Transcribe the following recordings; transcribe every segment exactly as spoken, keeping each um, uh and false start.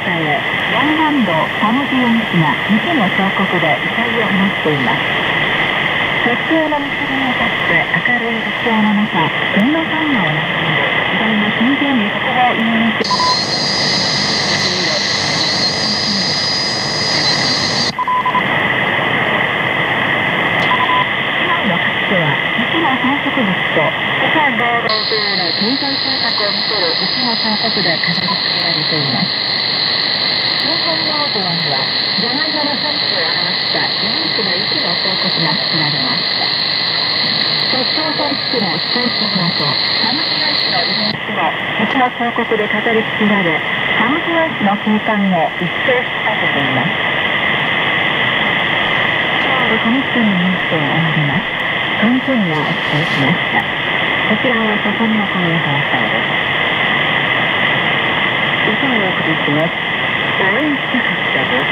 下へ湾岸道サムジオミスがにつの彫刻で異彩を放っています。鉄橋の結びに立って明るい日常の中、天皇サンマを望んで時代の真剣に国語を入れて石の装飾物と世界道路上の経済政策を見せる石の彫刻で飾り付けられています。新本能像にはジャガイモの産地を表したユニークな石の彫刻が作られました。鉄橋と石の飛行地方とサムジヨ石の遺伝子も石の彫刻で飾り付けられ、サムジヨ石の景観を一層引き立てています。今日はこの人のニュースを終わります。トンチョンがお伝えしました。こちらはそこの声放送です。歌をお送りします。応援したかったです。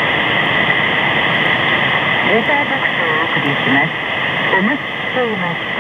レターボックスをお送りします。お待ちしています。